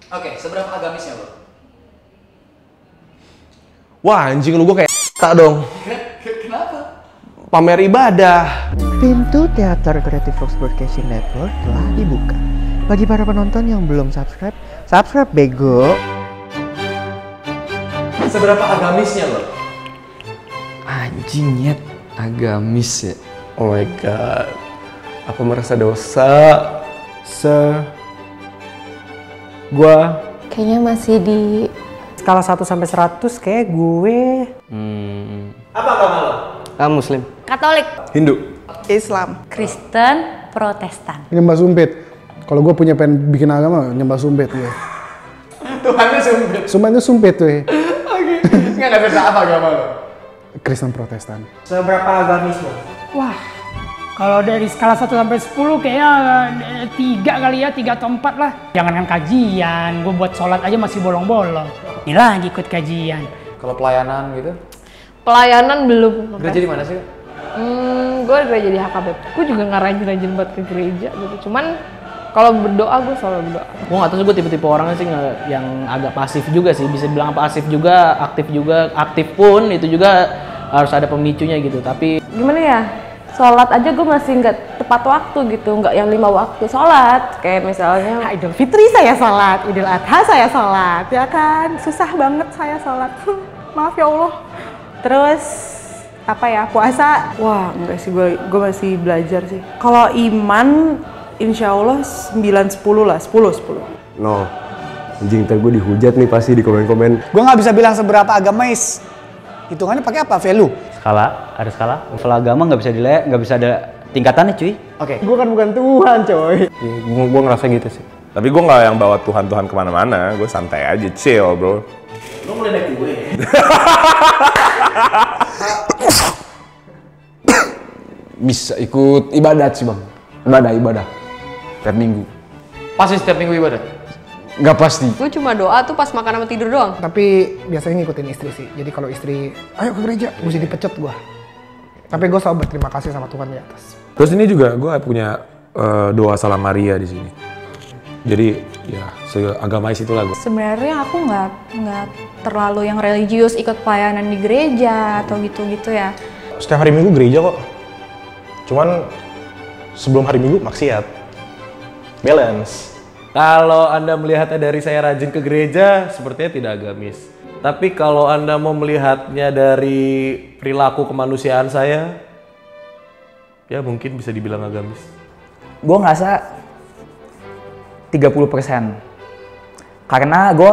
Oke, seberapa agamisnya lo? Wah anjing lu gue kayak tak dong. Kenapa? Pamer ibadah. Pintu teater Creative Fox Broadcasting Network telah dibuka. Bagi para penonton yang belum subscribe, subscribe bego. Seberapa agamisnya lo? Anjing nyet, agamis ya. Oh my god. Aku merasa dosa. Gua Kayaknya masih di Skala 1 sampai 100 kayak gue Apa agama lo? Muslim. Katolik, Hindu. Islam. Kristen, Protestan. Nyembah sumpit. Kalau gue punya pengen bikin agama, nyembah sumpit gue. Tuhannya sempit. Sumpah itu sumpit tuh. Oke. Nggak beda apa agama lo? Kristen Protestan. Seberapa agamis lo? Wah, kalau dari skala 1 sampai 10 kayaknya 3 kali ya, 3 atau 4 lah. Jangankan kajian, gue buat sholat aja masih bolong-bolong. Ini lagi ikut kajian. Kalau pelayanan gitu? Pelayanan belum. Gereja di mana sih? Gue gereja di HKBP. Gue juga nggak rajin-rajin buat ke gereja gitu. Cuman kalau berdoa gue selalu berdoa. Gue nggak tahu sih, gue tipe-tipe orangnya sih yang agak pasif juga sih, bisa bilang pasif juga, aktif pun itu juga harus ada pemicunya gitu. Tapi Gimana ya? Sholat aja gue masih nggak tepat waktu gitu, nggak yang 5 waktu sholat. Kayak misalnya Idul Fitri saya sholat, Idul Adha saya sholat, ya kan? Susah banget saya sholat. Maaf ya Allah. Terus apa ya, puasa? Wah, enggak sih, gue masih belajar sih. Kalau iman, insya Allah 9-10 lah, 10. No. Anjing, ntar gue dihujat nih pasti di komen-komen. Gue nggak bisa bilang seberapa agamais. Hitungannya pakai apa? Value? skala, ada skala. Level agama nggak bisa dilihat, nggak bisa ada tingkatannya cuy. Oke. Gue kan bukan Tuhan, coy. Gue ngerasa gitu sih. Tapi gue nggak yang bawa Tuhan kemana-mana. Gue santai aja, chill bro. Lo mulai naik gue. Bisa ikut ibadat sih bang. Ibadah. Tiap minggu. Pasti setiap minggu ibadah? Nggak pasti. gue cuma doa tuh pas makan sama tidur doang. Tapi biasanya ngikutin istri sih. Jadi kalau istri, ayo ke gereja, mesti dipecut gue. Tapi gue selalu berterima kasih sama Tuhan di atas. Terus ini juga gue punya doa Salam Maria di sini. Jadi ya seagamais itulah gue. Sebenarnya aku nggak terlalu yang religius, ikut pelayanan di gereja atau gitu-gitu ya. Setiap hari Minggu gereja kok. Cuman sebelum hari Minggu maksiat. Balance. Kalau Anda melihatnya dari saya rajin ke gereja, sepertinya tidak agamis. Tapi kalau Anda mau melihatnya dari perilaku kemanusiaan saya, ya mungkin bisa dibilang agamis. Gue ngerasa 30%. Karena gue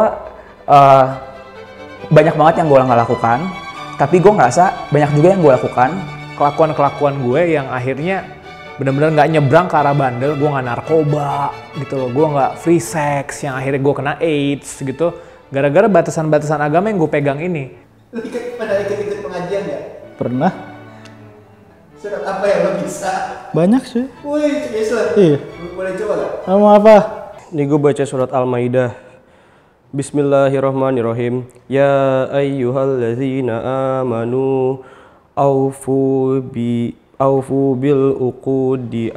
banyak banget yang gue nggak lakukan, tapi gue ngerasa banyak juga yang gue lakukan. Kelakuan gue yang akhirnya benar-benar nggak nyebrang ke arah bandel, gue nggak narkoba gitu loh, gue nggak free sex yang akhirnya gue kena AIDS gitu, gara-gara batasan-batasan agama yang gue pegang ini. Lo pada ikut pengajian nggak? Pernah? Surat apa yang lo bisa? Banyak sih. Wih, Islam. Iya. Lo boleh coba nggak? Kamu apa? Ini gue baca surat Al-Maidah. Bismillahirrahmanirrahim. Ya ayyuhalladzina amanu aufu bil uqudi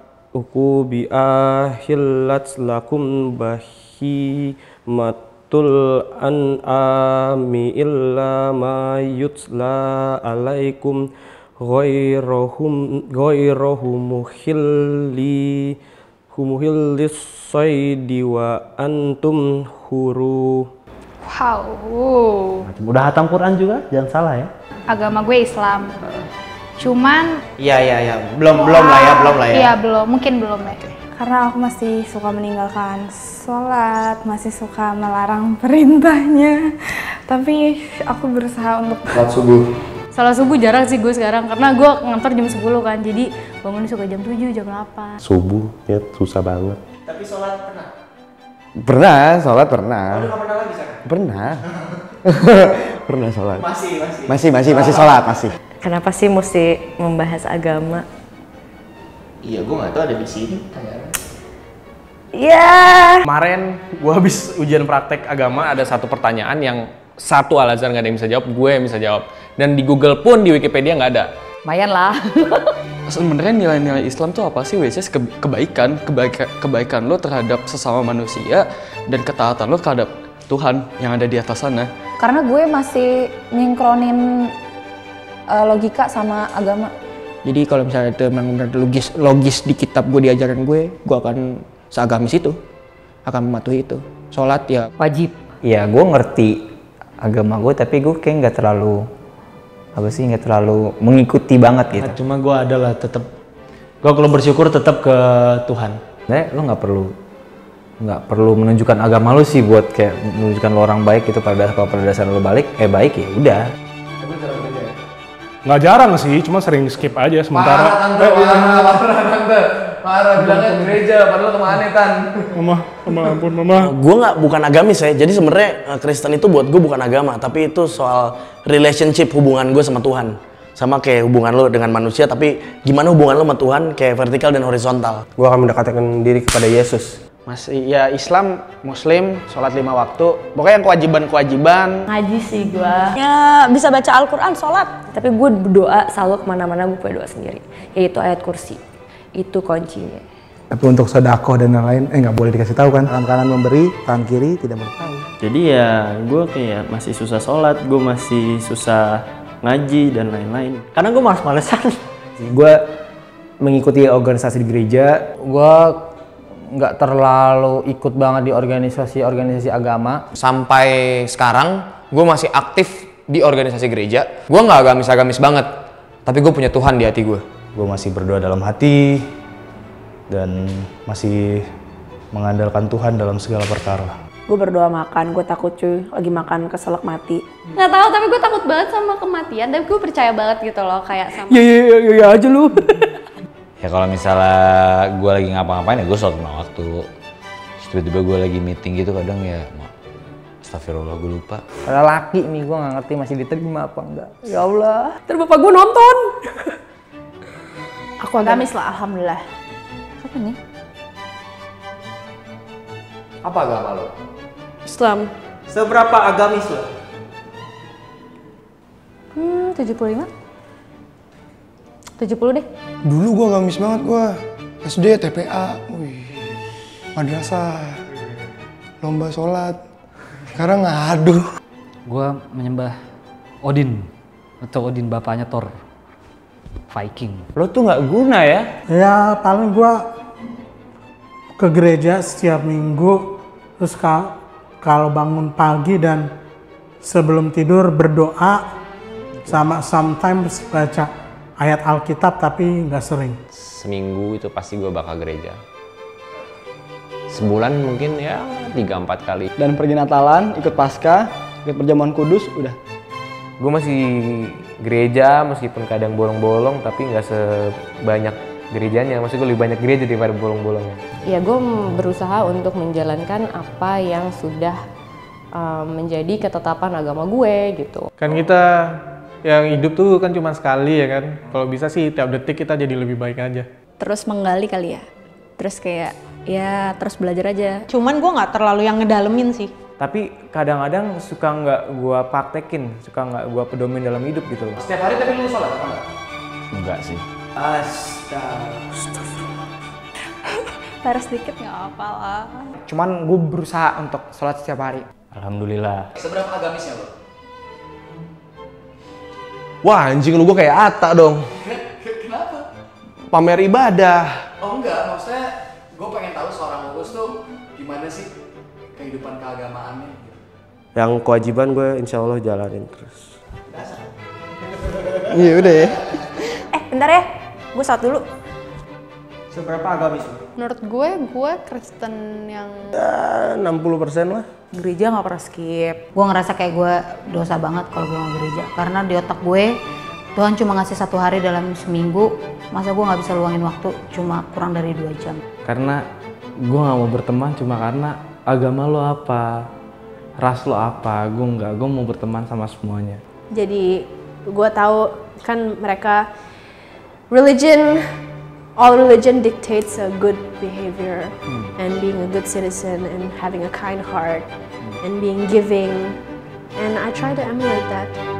ahillat lakum bahimatul an'ami illa ma yutla alaikum ghairuhum muhillis saydi wa antum huru. Wow. Udah hatam Quran juga, jangan salah ya. Agama gue Islam. Cuman Iya. Belum lah ya. iya mungkin belum ya. Karena aku masih suka meninggalkan sholat, masih suka melarang perintahnya. Tapi aku berusaha untuk Salat subuh jarang sih gue sekarang, karena gue ngantor jam 10 kan, jadi bangunnya suka jam 7, jam 8. Subuh, ya susah banget. Tapi sholat pernah? Pernah, sholat pernah. Lo nggak pernah lagi sekarang? Pernah. Pernah sholat. Masih Sholat masih. Kenapa sih mesti membahas agama? Iya, gue nggak tahu ada di sini. Ya. Kemarin gue habis ujian praktek agama, ada satu pertanyaan yang satu Al-Azhar nggak ada yang bisa jawab, gue yang bisa jawab. Dan di Google pun, di Wikipedia nggak ada. Lumayan lah. sebenarnya nilai-nilai Islam tuh apa sih? Which is kebaikan lo terhadap sesama manusia dan ketaatan lo terhadap Tuhan yang ada di atas sana. Karena gue masih nyingkronin logika sama agama. Jadi kalau misalnya itu memang logis di kitab gue diajarin gue akan seagamis itu, akan mematuhi itu. Sholat ya wajib. Iya, gue ngerti agama gue, tapi gue kayak nggak terlalu mengikuti banget gitu. Cuma gue adalah tetap, gue kalau bersyukur tetap ke Tuhan. Nah, lo nggak perlu menunjukkan agama lo sih buat kayak menunjukkan lo orang baik gitu. Pada dasar lo baik ya udah. Nggak jarang sih, cuma sering skip aja sementara. Parah bilangnya gereja, padahal kemana Tan? Mama. Gue bukan agamis ya, jadi sebenarnya Kristen itu buat gue bukan agama, tapi itu soal relationship, hubungan gue sama Tuhan. Sama kayak hubungan lo dengan manusia, tapi gimana hubungan lo sama Tuhan kayak vertikal dan horizontal. Gue akan mendekatkan diri kepada Yesus. masih ya Islam, Muslim, sholat 5 waktu, pokoknya yang kewajiban. Ngaji sih gua. Ya bisa baca Al-Quran, sholat. Tapi gue berdoa selalu kemana-mana gue punya doa sendiri, yaitu ayat kursi. Itu kuncinya. Tapi untuk sedekah dan lain-lain, nggak boleh dikasih tahu kan? Tangan kanan memberi, tangan kiri tidak boleh tahu. Jadi ya gue kayak masih susah sholat, gue masih susah ngaji dan lain-lain. Karena gue males-malesan. Gue mengikuti organisasi di gereja, gue nggak terlalu ikut banget di organisasi agama. Sampai sekarang gue masih aktif di organisasi gereja. Gue nggak agamis-agamis banget, tapi gue punya Tuhan di hati gue. Gue masih berdoa dalam hati dan masih mengandalkan Tuhan dalam segala perkara. Gue berdoa makan, gue takut cuy, lagi makan keselak mati. Nggak tahu, tapi gue takut banget sama kematian, tapi gue percaya banget gitu loh, kayak sama. Iya aja lu. Ya kalau misalnya gue lagi ngapa-ngapain ya gue sholat 5 waktu. Terus tiba-tiba gue lagi meeting gitu kadang ya, astagfirullah gue lupa. Ada laki nih, gue nggak ngerti masih diterima apa enggak. Ya Allah, ntar bapak gue nonton. Aku agamis lah, alhamdulillah. Apa nih? Apa agama lo? Islam. Seberapa agamis lo? 75? 70 deh. Dulu gue agamis banget gue. SD, TPA, madrasah, lomba sholat. Sekarang ngadu. Gue menyembah Odin, atau Odin bapaknya Thor. Viking. Lo tuh nggak guna ya? Ya paling gue ke gereja setiap minggu, terus kalau bangun pagi dan sebelum tidur berdoa, sama sometimes baca ayat Alkitab tapi nggak sering. Seminggu itu pasti gue bakal gereja. Sebulan mungkin ya 3-4 kali. Dan pergi Natalan, ikut Paskah, ikut perjamuan kudus, udah. Gue masih gereja meskipun kadang bolong-bolong, tapi nggak sebanyak gerejanya. Maksud gue lebih banyak gereja daripada bolong-bolongnya. Ya gue berusaha untuk menjalankan apa yang sudah menjadi ketetapan agama gue gitu. Kan kita yang hidup tuh kan cuma sekali ya kan. Kalau bisa sih tiap detik kita jadi lebih baik aja. Terus menggali kali ya. Terus kayak ya terus belajar aja. Cuman gue nggak terlalu yang ngedalemin sih. Tapi kadang-kadang suka nggak gue praktekin, suka nggak gue pedomin dalam hidup gitu loh. Setiap hari tapi lu sholat apa enggak? Enggak sih. Astagfirullah. Taruh sedikit nggak apa lah. Cuman gue berusaha untuk sholat setiap hari. Alhamdulillah. Seberapa agamisnya lo? Wah anjing lu gue kayak Atta dong. Kenapa? Pamer ibadah. Oh enggak, maksudnya gue pengen tahu seorang Uus tuh gimana sih kehidupan keagamaannya gitu. Yang kewajiban gue insya Allah jalanin terus. Iya udah ya. Bentar ya, gue sholat dulu. Seberapa agamis lo? Menurut gue Kristen yang Ya 60% lah. Gereja nggak pernah skip. Gue ngerasa kayak gue dosa banget kalau gue nggak gereja. Karena di otak gue, Tuhan cuma ngasih 1 hari dalam seminggu. Masa gue nggak bisa luangin waktu cuma kurang dari 2 jam. Karena gue nggak mau berteman cuma karena agama lo apa, ras lo apa. Gue mau berteman sama semuanya. jadi gue tahu kan mereka all religion dictates a good behavior and being a good citizen and having a kind heart and being giving, and I try to emulate that.